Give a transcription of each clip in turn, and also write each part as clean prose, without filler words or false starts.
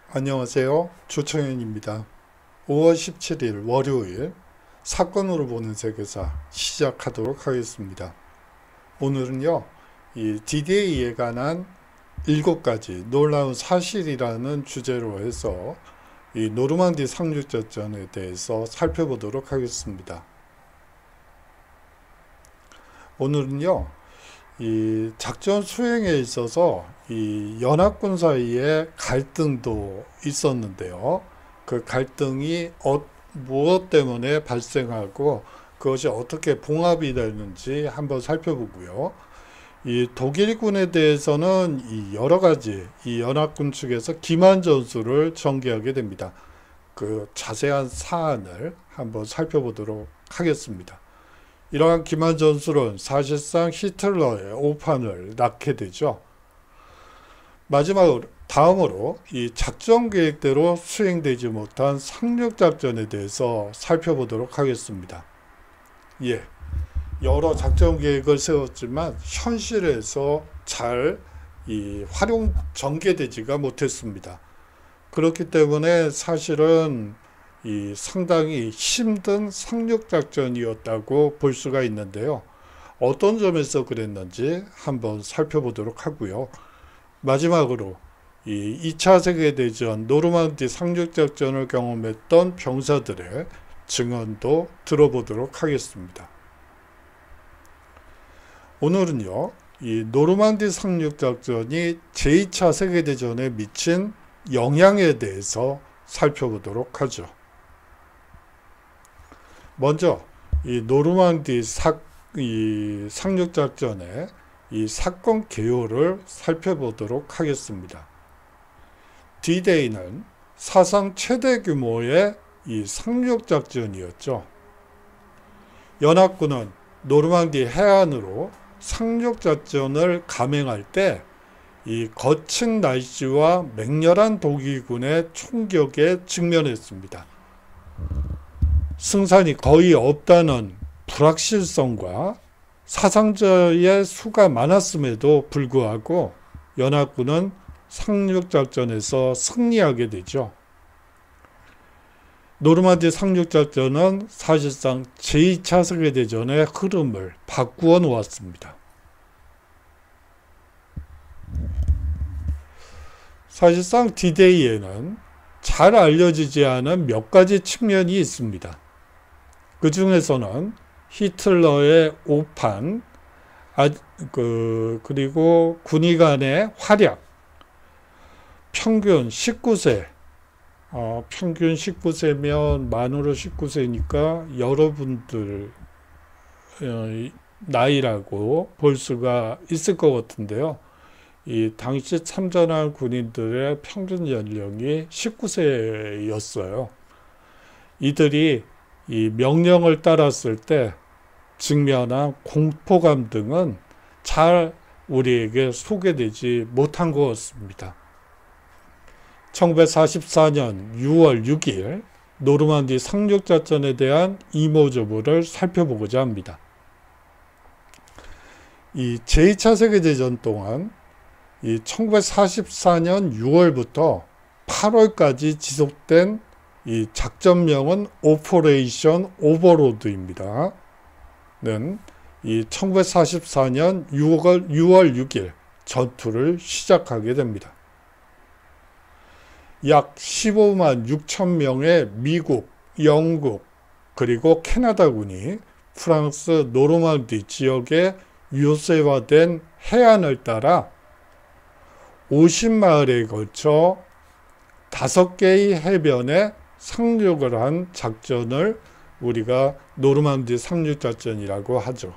안녕하세요. 조청현입니다. 5월 17일 월요일 사건으로 보는 세계사 시작하도록 하겠습니다. 오늘은요, 이 D-Day에 관한 7가지 놀라운 사실이라는 주제로 해서 이 노르망디 상륙작전에 대해서 살펴보도록 하겠습니다. 오늘은요, 이 작전 수행에 있어서 이 연합군 사이에 갈등도 있었는데요. 그 갈등이 무엇 때문에 발생하고 그것이 어떻게 봉합이 되는지 한번 살펴보고요. 이 독일군에 대해서는 이 여러 가지 이 연합군 측에서 기만 전술을 전개하게 됩니다. 그 자세한 사안을 한번 살펴보도록 하겠습니다. 이러한 기만 전술은 사실상 히틀러의 오판을 낳게 되죠. 마지막으로 다음으로 이 작전 계획대로 수행되지 못한 상륙작전에 대해서 살펴보도록 하겠습니다. 여러 작전 계획을 세웠지만 현실에서 잘 전개되지가 못했습니다. 그렇기 때문에 사실은 상당히 힘든 상륙작전이었다고 볼 수가 있는데요. 어떤 점에서 그랬는지 한번 살펴보도록 하고요. 마지막으로 2차 세계대전 노르망디 상륙작전을 경험했던 병사들의 증언도 들어보도록 하겠습니다. 오늘은요, 이 노르망디 상륙작전이 제2차 세계대전에 미친 영향에 대해서 살펴보도록 하죠. 먼저 이 노르망디 상륙작전의 이 사건 개요를 살펴보도록 하겠습니다. D-Day는 사상 최대 규모의 이 상륙작전이었죠. 연합군은 노르망디 해안으로 상륙작전을 감행할 때 이 거친 날씨와 맹렬한 독일군의 총격에 직면했습니다. 승산이 거의 없다는 불확실성과 사상자의 수가 많았음에도 불구하고 연합군은 상륙작전에서 승리하게 되죠. 노르망디 상륙작전은 사실상 제2차 세계대전의 흐름을 바꾸어 놓았습니다. 사실상 D-Day에는 잘 알려지지 않은 몇 가지 측면이 있습니다. 그 중에서는 히틀러의 오판, 그리고 군의 간의 활약, 평균 19세, 평균 19세면 만으로 19세니까 여러분들 나이라고 볼 수가 있을 것 같은데요. 이 당시 참전한 군인들의 평균 연령이 19세였어요. 이들이 이 명령을 따랐을 때 직면한 공포감 등은 잘 우리에게 소개되지 못한 것 같습니다. 1944년 6월 6일 노르망디 상륙작전에 대한 이모저모를 살펴보고자 합니다. 이 제2차 세계대전 동안 이 1944년 6월부터 8월까지 지속된 이 작전명은 오퍼레이션 오버로드입니다. 는 이 1944년 6월 6일 전투를 시작하게 됩니다. 약 15만 6천 명의 미국, 영국, 그리고 캐나다군이 프랑스 노르망디 지역에 요새화된 해안을 따라 50마일에 걸쳐 5개의 해변에 상륙을 한 작전을 우리가 노르망디 상륙작전이라고 하죠.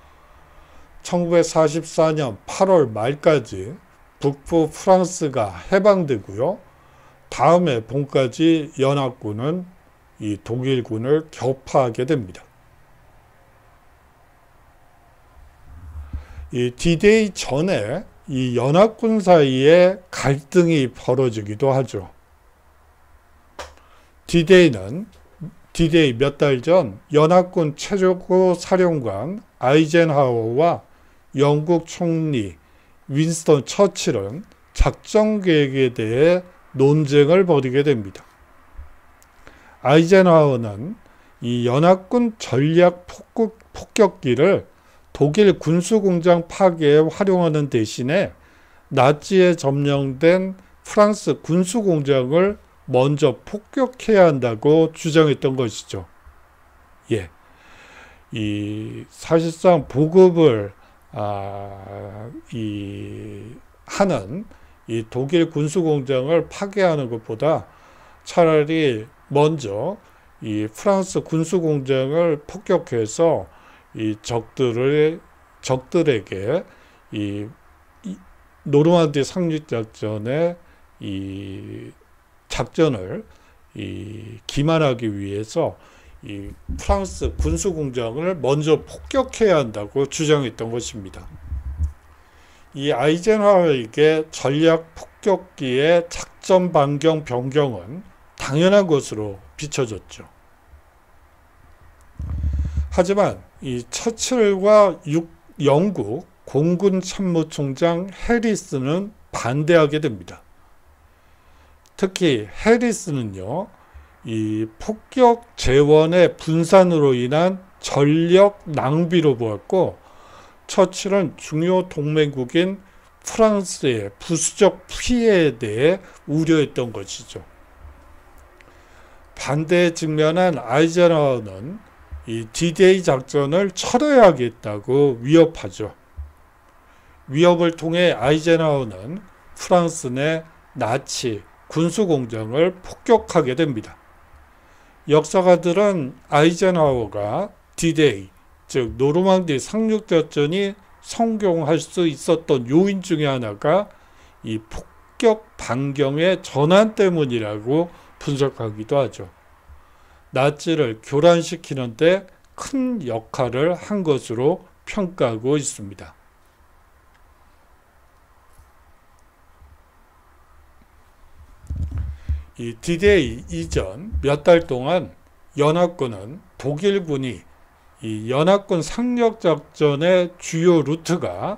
1944년 8월 말까지 북부 프랑스가 해방되고요. 다음해 봄까지 연합군은 이 독일군을 격파하게 됩니다. 이 D-Day 전에 이 연합군 사이에 갈등이 벌어지기도 하죠. D-Day 몇 달 전 연합군 최고 사령관 아이젠하워와 영국 총리 윈스턴 처칠은 작전 계획에 대해 논쟁을 벌이게 됩니다. 아이젠하워는 이 연합군 전략 폭격기를 독일 군수공장 파괴에 활용하는 대신에 나치에 점령된 프랑스 군수공장을 먼저 폭격해야 한다고 주장했던 것이죠. 예. 사실상 보급을 하는 이 독일 군수공장을 파괴하는 것보다 차라리 먼저 이 프랑스 군수공장을 폭격해서 이 적들에게 이 노르만디 상륙작전의 이 작전을 기만하기 위해서 이 프랑스 군수공장을 먼저 폭격해야 한다고 주장했던 것입니다. 이 아이젠하워에게 전략 폭격기의 작전 변경은 당연한 것으로 비춰졌죠. 하지만 이 처칠과 영국 공군 참모총장 해리스는 반대하게 됩니다. 특히 해리스는요, 이 폭격 재원의 분산으로 인한 전력 낭비로 보았고, 처칠은 중요 동맹국인 프랑스의 부수적 피해에 대해 우려했던 것이죠. 반대에 직면한 아이젠하워는 이 D-Day 작전을 철회하겠다고 위협하죠. 위협을 통해 아이젠하워는 프랑스 내 나치 군수공장을 폭격하게 됩니다. 역사가들은 아이젠하워가 D-Day, 즉 노르망디 상륙작전이 성공할 수 있었던 요인 중에 하나가 이 폭격 반경의 전환 때문이라고 분석하기도 하죠. 나치를 교란시키는데 큰 역할을 한 것으로 평가하고 있습니다. 이 D-Day 이전 몇 달 동안 연합군은 독일군이 이 연합군 상륙작전의 주요 루트가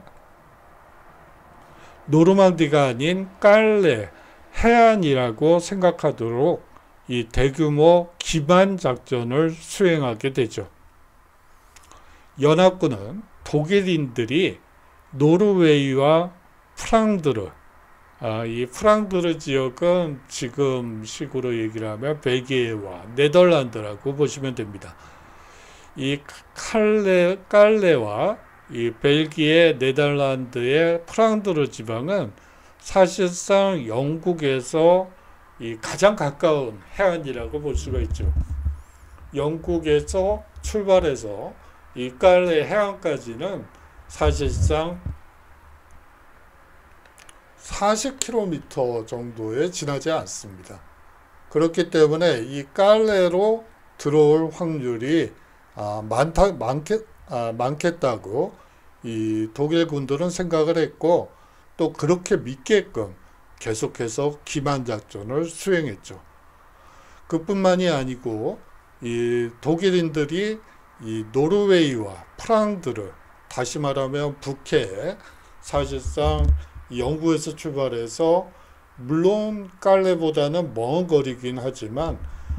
노르망디가 아닌 깔레, 해안이라고 생각하도록 이 대규모 기만 작전을 수행하게 되죠. 연합군은 독일인들이 노르웨이와 프랑드르, 이 프랑드르 지역은 지금 식으로 얘기를 하면 벨기에와 네덜란드라고 보시면 됩니다. 이 깔레와 이 벨기에, 네덜란드의 프랑드르 지방은 사실상 영국에서 이 가장 가까운 해안이라고 볼 수가 있죠. 영국에서 출발해서 이 깔레 해안까지는 사실상 40km 정도에 지나지 않습니다. 그렇기 때문에 이 깔레로 들어올 확률이 많겠다고 이 독일 군들은 생각을 했고, 또 그렇게 믿게끔 계속해서 기만 작전을 수행했죠. 그뿐만이 아니고 이 독일인들이 이 노르웨이와 프랑드르, 다시 말하면 북해, 사실상 영국에서 출발해서 물론 깔레보다는 먼 거리긴 하지만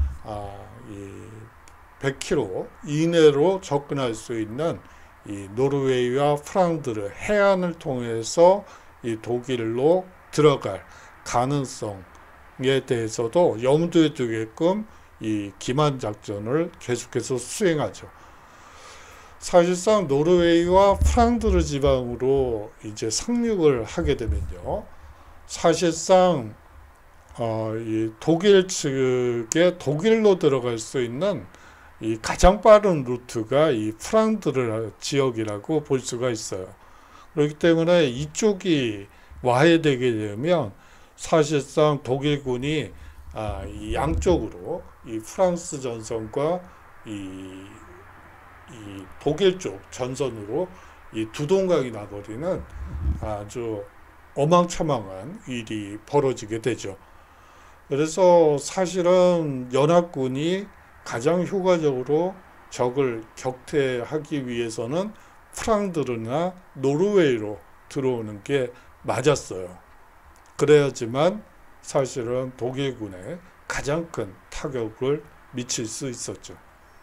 100km 이내로 접근할 수 있는 이 노르웨이와 프랑드르 해안을 통해서 이 독일로 들어갈 가능성에 대해서도 염두에 두게끔 이 기만 작전을 계속해서 수행하죠. 사실상 노르웨이와 프랑드르 지방으로 이제 상륙을 하게 되면요, 사실상 이 독일 측에 독일로 들어갈 수 있는 이 가장 빠른 루트가 이 프랑드르 지역이라고 볼 수가 있어요. 그렇기 때문에 이쪽이 와해되게 되면 사실상 독일군이 이 양쪽으로 이 프랑스 전선과 이 독일 쪽 전선으로 이 두 동강이 나버리는 아주 어망처망한 일이 벌어지게 되죠. 그래서 사실은 연합군이 가장 효과적으로 적을 격퇴하기 위해서는 프랑드르나 노르웨이로 들어오는 게 맞았어요. 그래야지만 사실은 독일군에 가장 큰 타격을 미칠 수 있었죠.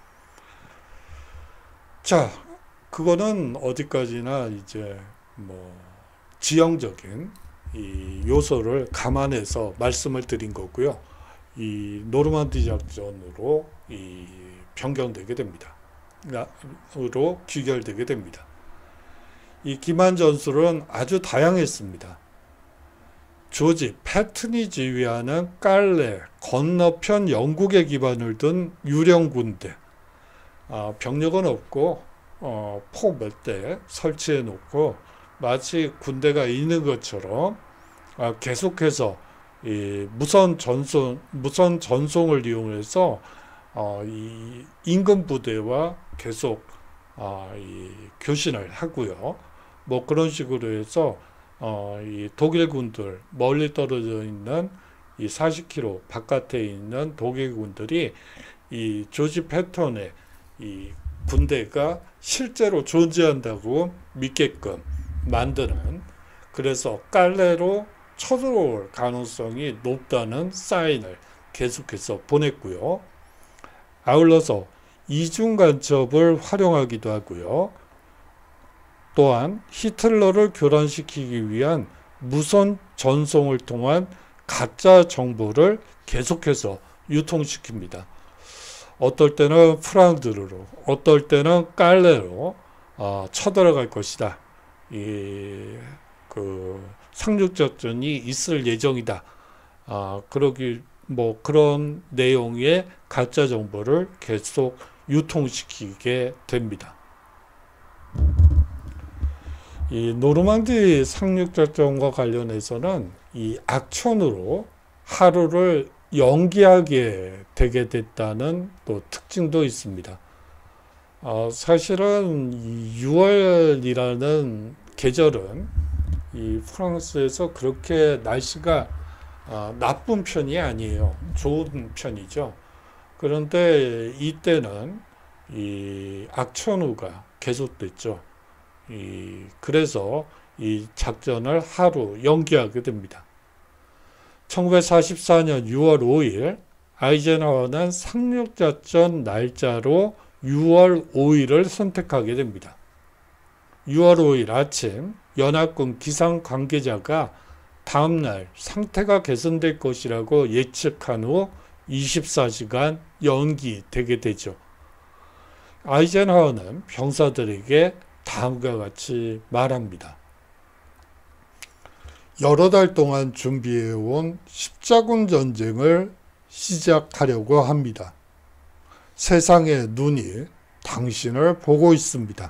자, 그거는 어디까지나 이제 뭐 지형적인 이 요소를 감안해서 말씀을 드린 거고요. 이 노르만디 작전으로 이 변경되게 됩니다. 으로 귀결되게 됩니다. 이 기만 전술은 아주 다양했습니다. 조지 패튼이 지휘하는 깔레 건너편 영국에 기반을 둔 유령 군대, 병력은 없고 포 몇 대 설치해 놓고 마치 군대가 있는 것처럼 계속해서 이 무선 전송을 이용해서 이 임금 부대와 계속 이 교신을 하고요. 뭐 그런 식으로 해서 이 독일 군들, 멀리 떨어져 있는 이 40km 바깥에 있는 독일 군들이 이 조지 패턴의 이 군대가 실제로 존재한다고 믿게끔 만드는, 그래서 깔레로 쳐들어올 가능성이 높다는 사인을 계속해서 보냈고요. 아울러서 이중 간첩을 활용하기도 하고요. 또한 히틀러를 교란시키기 위한 무선 전송을 통한 가짜 정보를 계속해서 유통시킵니다. 어떨 때는 프랑드르로, 어떨 때는 깔레로 쳐들어갈 것이다. 그 상륙작전이 있을 예정이다. 그런 내용의 가짜 정보를 계속 유통시키게 됩니다. 이 노르망디 상륙작전과 관련해서는 이 악천후로 하루를 연기하게 되게 됐다는 또 특징도 있습니다. 사실은 이 6월이라는 계절은 이 프랑스에서 그렇게 날씨가 나쁜 편이 아니에요. 좋은 편이죠. 그런데 이때는 이 악천후가 계속됐죠. 그래서 이 작전을 하루 연기하게 됩니다. 1944년 6월 5일 아이젠하워는 상륙작전 날짜로 6월 5일을 선택하게 됩니다. 6월 5일 아침 연합군 기상 관계자가 다음날 상태가 개선될 것이라고 예측한 후 24시간 연기되게 되죠. 아이젠하워는 병사들에게 다음과 같이 말합니다. 여러 달 동안 준비해온 십자군 전쟁을 시작하려고 합니다. 세상의 눈이 당신을 보고 있습니다.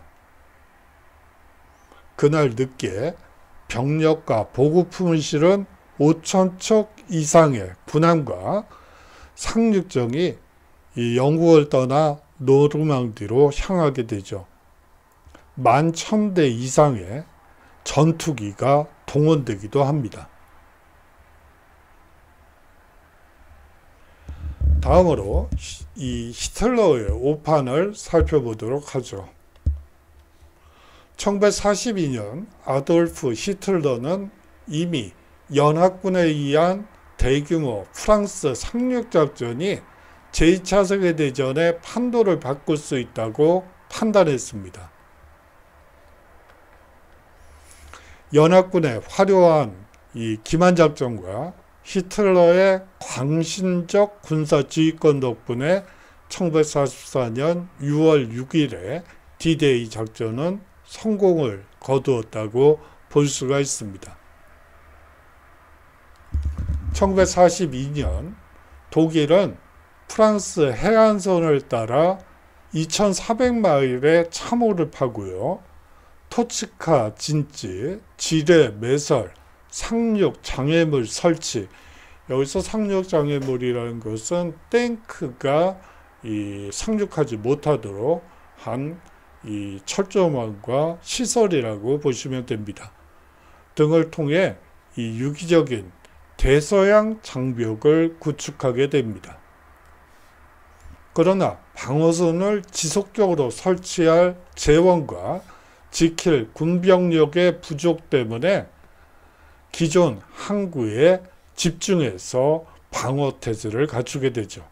그날 늦게 병력과 보급품을 실은 5,000척 이상의 군함과 상륙정이 이 영국을 떠나 노르망디로 향하게 되죠. 11,000대 이상의 전투기가 동원되기도 합니다. 다음으로 이 히틀러의 오판을 살펴보도록 하죠. 1942년 아돌프 히틀러는 이미 연합군에 의한 대규모 프랑스 상륙작전이 제2차 세계대전의 판도를 바꿀 수 있다고 판단했습니다. 연합군의 화려한 이 기만작전과 히틀러의 광신적 군사지휘권 덕분에 1944년 6월 6일에 D-Day 작전은 성공을 거두었다고 볼 수가 있습니다. 1942년 독일은 프랑스 해안선을 따라 2,400마일의 참호를 파고요. 토치카 진지, 지뢰 매설, 상륙 장애물 설치. 여기서 상륙 장애물이라는 것은 탱크가 상륙하지 못하도록 한 이 철조망과 시설이라고 보시면 됩니다. 등을 통해 이 유기적인 대서양 장벽을 구축하게 됩니다. 그러나 방어선을 지속적으로 설치할 재원과 지킬 군병력의 부족 때문에 기존 항구에 집중해서 방어 태세를 갖추게 되죠.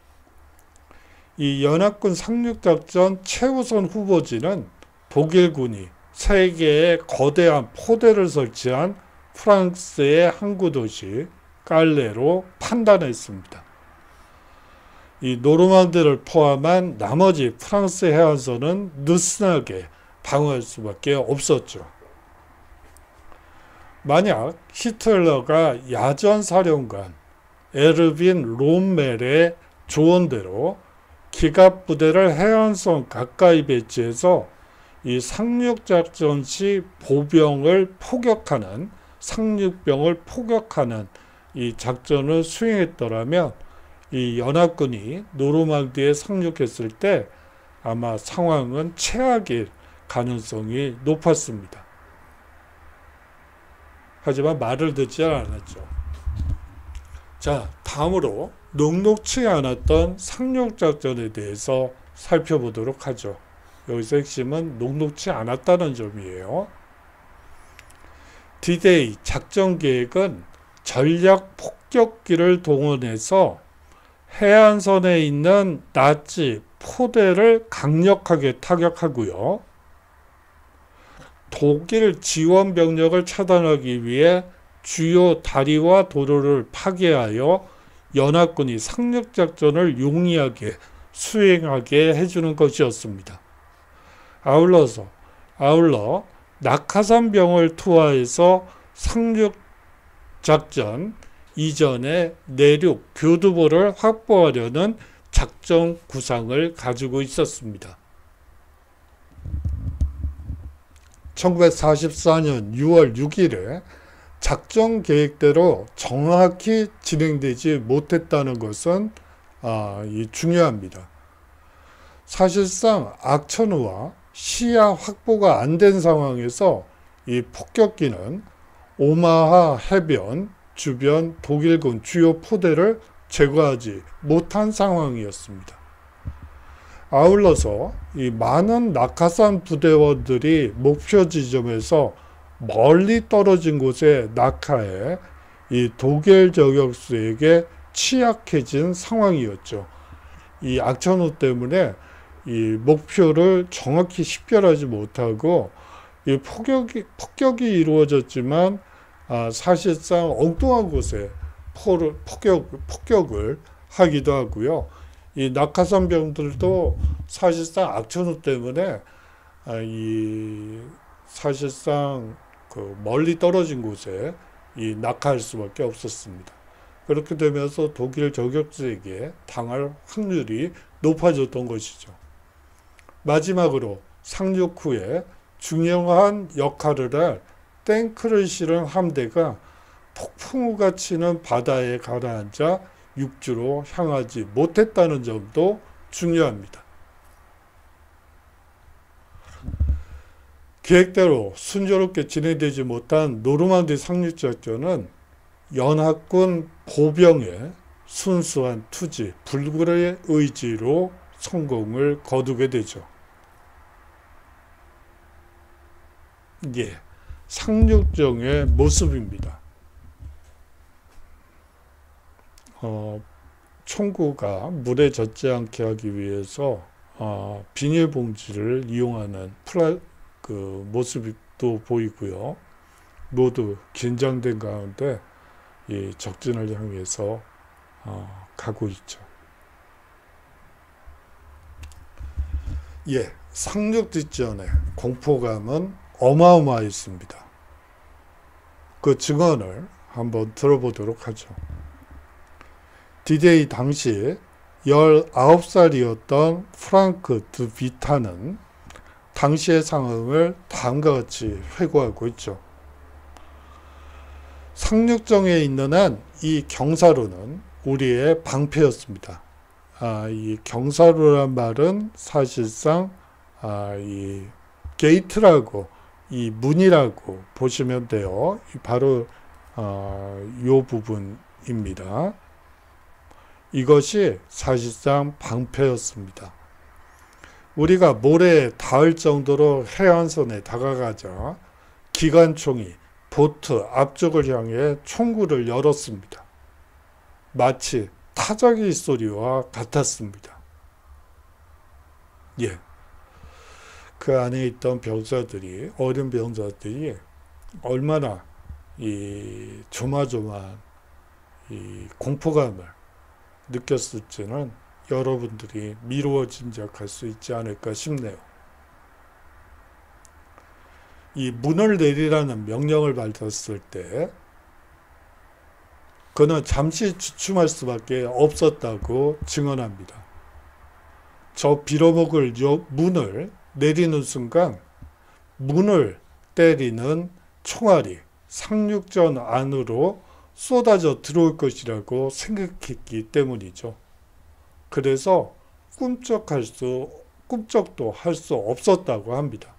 이 연합군 상륙작전 최우선 후보지는 독일군이 3개의 거대한 포대를 설치한 프랑스의 항구 도시 깔레로 판단했습니다. 이 노르망디를 포함한 나머지 프랑스 해안선은 느슨하게 방어할 수밖에 없었죠. 만약 히틀러가 야전사령관 에르빈 롬멜의 조언대로 기갑부대를 해안선 가까이 배치해서 이 상륙작전 시 보병을 포격하는, 상륙병을 포격하는 이 작전을 수행했더라면 이 연합군이 노르망디에 상륙했을 때 아마 상황은 최악일 가능성이 높았습니다. 하지만 말을 듣지 않았죠. 자, 다음으로 녹록치 않았던 상륙작전에 대해서 살펴보도록 하죠. 여기서 핵심은 녹록치 않았다는 점이에요. D-Day 작전 계획은 전략 폭격기를 동원해서 해안선에 있는 나치 포대를 강력하게 타격하고요. 독일 지원 병력을 차단하기 위해 주요 다리와 도로를 파괴하여 연합군이 상륙작전을 용이하게 수행하게 해주는 것이었습니다. 아울러 낙하산병을 투하해서 상륙작전 이전에 내륙 교두보를 확보하려는 작전 구상을 가지고 있었습니다. 1944년 6월 6일에 작전 계획대로 정확히 진행되지 못했다는 것은 중요합니다. 사실상 악천후와 시야 확보가 안 된 상황에서 이 폭격기는 오마하 해변 주변 독일군 주요 포대를 제거하지 못한 상황이었습니다. 아울러서 이 많은 낙하산 부대원들이 목표 지점에서 멀리 떨어진 곳에 낙하해 이 독일 저격수에게 취약해진 상황이었죠. 이 악천후 때문에 이 목표를 정확히 식별하지 못하고 이 폭격이 이루어졌지만 사실상 엉뚱한 곳에 폭격을 하기도 하고요. 이 낙하산병들도 사실상 악천후 때문에 사실상 그 멀리 떨어진 곳에 낙하할 수밖에 없었습니다. 그렇게 되면서 독일 저격수에게 당할 확률이 높아졌던 것이죠. 마지막으로 상륙 후에 중요한 역할을 할 탱크를 실은 함대가 폭풍우가 치는 바다에 가라앉아 육지로 향하지 못했다는 점도 중요합니다. 계획대로 순조롭게 진행되지 못한 노르망디 상륙작전은 연합군 보병의 순수한 투지, 불굴의 의지로 성공을 거두게 되죠. 예, 상륙정의 모습입니다. 총구가 물에 젖지 않게 하기 위해서 비닐봉지를 이용하는 모습도 보이고요. 모두 긴장된 가운데 이 적진을 향해서 가고 있죠. 예, 상륙 직전에 공포감은 어마어마했습니다. 그 증언을 한번 들어보도록 하죠. D-Day 당시 19살이었던 프랑크 드 비타는 당시의 상황을 다음과 같이 회고하고 있죠. 상륙정에 있는 한 이 경사로는 우리의 방패였습니다. 이 경사로란 말은 사실상 이 게이트라고, 이 문이라고 보시면 돼요. 바로 이 부분입니다. 이것이 사실상 방패였습니다. 우리가 모래에 닿을 정도로 해안선에 다가가자 기관총이 보트 앞쪽을 향해 총구를 열었습니다. 마치 타자기 소리와 같았습니다. 예. 그 안에 있던 병사들이, 어린 병사들이 얼마나 이 조마조마한 이 공포감을 느꼈을지는 여러분들이 미루어 짐작할 수 있지 않을까 싶네요. 이 문을 내리라는 명령을 받았을 때 그는 잠시 주춤할 수밖에 없었다고 증언합니다. 저 빌어먹을 문을 내리는 순간 문을 때리는 총알이 상륙전 안으로 쏟아져 들어올 것이라고 생각했기 때문이죠. 그래서 꿈쩍도 할 수 없었다고 합니다.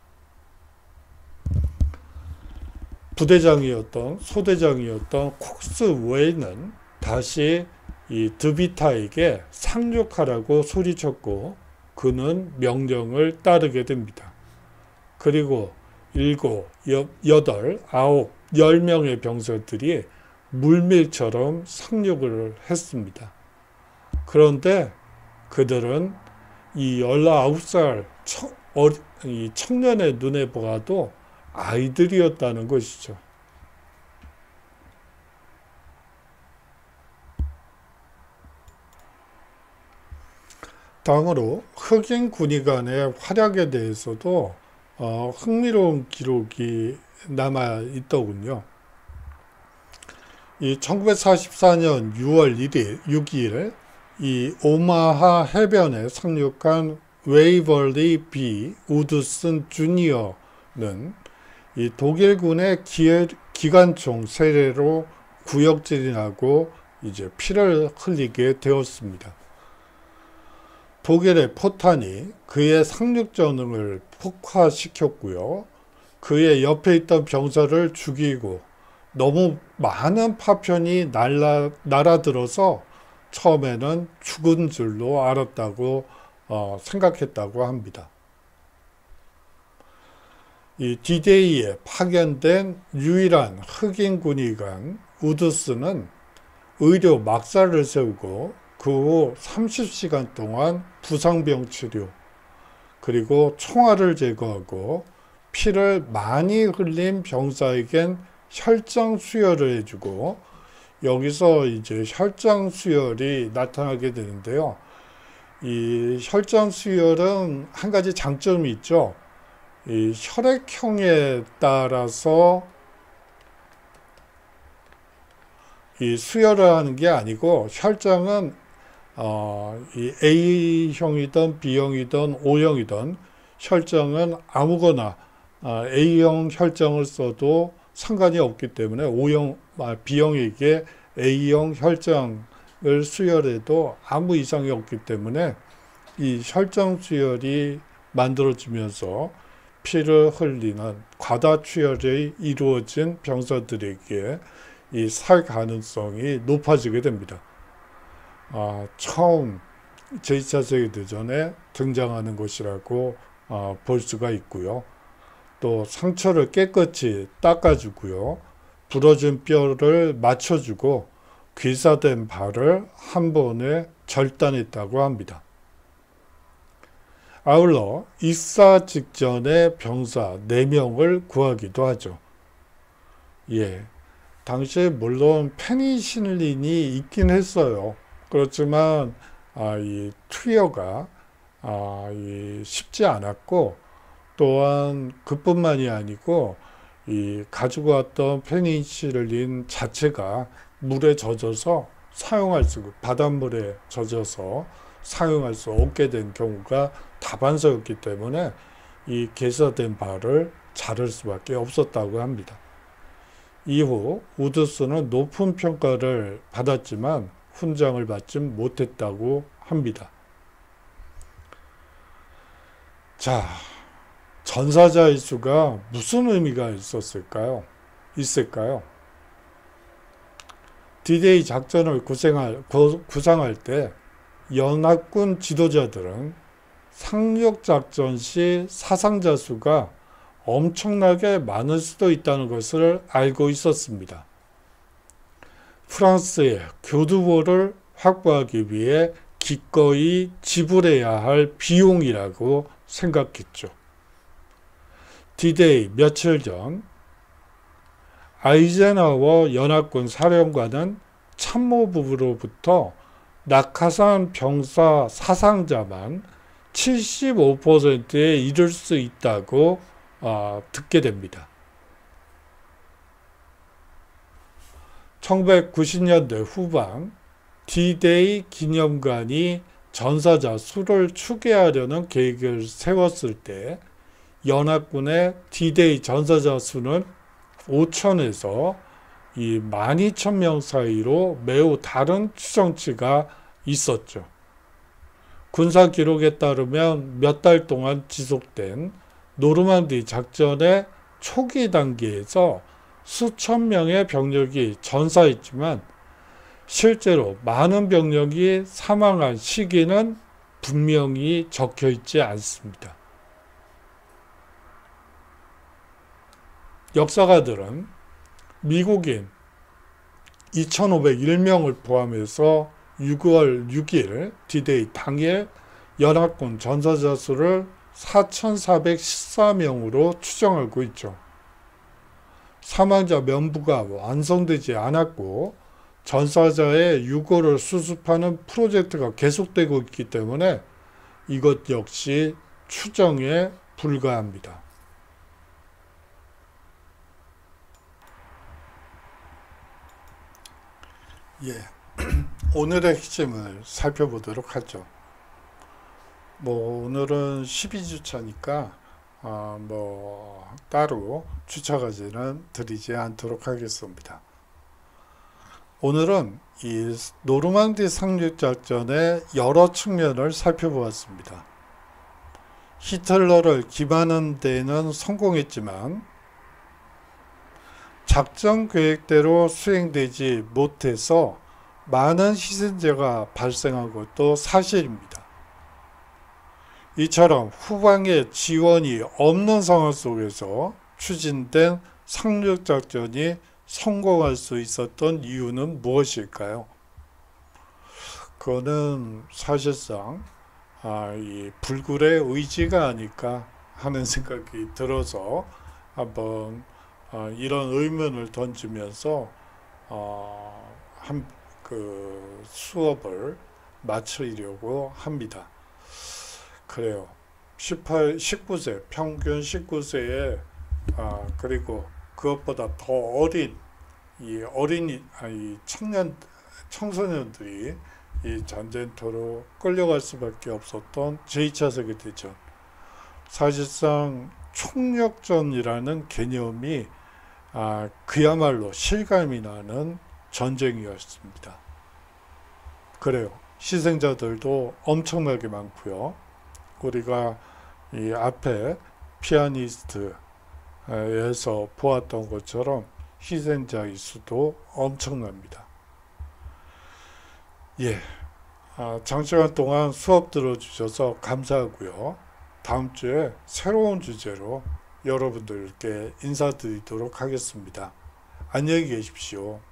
부대장이었던 소대장이었던 콕스 웨이는 다시 이 드비타에게 상륙하라고 소리쳤고 그는 명령을 따르게 됩니다. 그리고 7, 8, 9, 10명의 병사들이 물밀처럼 상륙을 했습니다. 그런데 그들은 이 19살 이 청년의 눈에 보아도 아이들이었다는 것이죠. 다음으로 흑인 군의관의 활약에 대해서도 흥미로운 기록이 남아 있더군요. 이 1944년 6월 6일 이 오마하 해변에 상륙한 웨이벌리 B. 우드슨 주니어는 이 독일군의 기관총 세례로 구역질이 나고 이제 피를 흘리게 되었습니다. 독일의 포탄이 그의 상륙전을 폭파시켰고요. 그의 옆에 있던 병사를 죽이고 너무 많은 파편이 날아들어서 처음에는 죽은 줄로 알았다고 생각했다고 합니다. 이 D-Day에 파견된 유일한 흑인 군의관 우드스는 의료 막사를 세우고 그 후 30시간 동안 부상병 치료, 그리고 총알을 제거하고 피를 많이 흘린 병사에겐 혈장 수혈을 해주고, 여기서 이제 혈장 수혈이 나타나게 되는데요. 이 혈장 수혈은 한 가지 장점이 있죠. 이 혈액형에 따라서 이 수혈을 하는 게 아니고, 혈장은 이 A형이든 B형이든 O형이든 혈장은 아무거나 A형 혈장을 써도 상관이 없기 때문에 B형에게 A형 혈장을 수혈해도 아무 이상이 없기 때문에 이 혈장 수혈이 만들어지면서 피를 흘리는 과다출혈이 이루어진 병사들에게 이 살 가능성이 높아지게 됩니다. 처음 제2차 세계대전에 등장하는 것이라고 볼 수가 있고요. 또 상처를 깨끗이 닦아주고요. 부러진 뼈를 맞춰주고 괴사된 발을 한 번에 절단했다고 합니다. 아울러 입사 직전에 병사 4명을 구하기도 하죠. 예, 당시에 물론 페니실린이 있긴 했어요. 그렇지만 이 투여가 쉽지 않았고, 또한 그뿐만이 아니고 이 가지고 왔던 페니실린 자체가 물에 젖어서 바닷물에 젖어서 사용할 수 없게 된 경우가 다반사였기 때문에 이 괴사된 발을 자를 수밖에 없었다고 합니다. 이후 우드스는 높은 평가를 받았지만 훈장을 받지 못했다고 합니다. 자, 전사자의 수가 무슨 의미가 있을까요? D-Day 작전을 구상할 때 연합군 지도자들은 상륙작전 시 사상자 수가 엄청나게 많을 수도 있다는 것을 알고 있었습니다. 프랑스의 교두보를 확보하기 위해 기꺼이 지불해야 할 비용이라고 생각했죠. D-Day 며칠 전 아이젠하워 연합군 사령관은 참모부로부터 낙하산 병사 사상자만 75%에 이를 수 있다고 듣게 됩니다. 1990년대 후반 D-Day 기념관이 전사자 수를 추계하려는 계획을 세웠을 때 연합군의 D-Day 전사자 수는 5천에서 12,000명 사이로 매우 다른 추정치가 있었죠. 군사 기록에 따르면 몇 달 동안 지속된 노르망디 작전의 초기 단계에서 수천 명의 병력이 전사했지만 실제로 많은 병력이 사망한 시기는 분명히 적혀 있지 않습니다. 역사가들은 미국인 2,501명을 포함해서 6월 6일 D-Day 당일 연합군 전사자 수를 4,414명으로 추정하고 있죠. 사망자 면부가 완성되지 않았고 전사자의 유골을 수습하는 프로젝트가 계속되고 있기 때문에 이것 역시 추정에 불과합니다. 오늘의 핵심을 살펴보도록 하죠. 오늘은 12주차니까 따로 주차까지는 드리지 않도록 하겠습니다. 오늘은 이 노르망디 상륙작전의 여러 측면을 살펴보았습니다. 히틀러를 기만하는 데는 성공했지만 작전 계획대로 수행되지 못해서 많은 희생자가 발생한 것도 사실입니다. 이처럼 후방에 지원이 없는 상황 속에서 추진된 상륙작전이 성공할 수 있었던 이유는 무엇일까요? 그거는 사실상 이 불굴의 의지가 아닐까 하는 생각이 들어서 한번 이런 의문을 던지면서 수업을 마치려고 합니다. 그래요. 19세, 평균 19세에 그리고 그것보다 더 어린 이 청소년들이 이 전쟁터로 끌려갈 수밖에 없었던 제2차 세계대전. 사실상 총력전이라는 개념이 그야말로 실감이 나는 전쟁이었습니다. 그래요. 희생자들도 엄청나게 많고요. 우리가 이 앞에 피아니스트에서 보았던 것처럼 희생자의 수도 엄청납니다. 장시간 동안 수업 들어주셔서 감사하고요. 다음 주에 새로운 주제로 여러분들께 인사드리도록 하겠습니다. 안녕히 계십시오.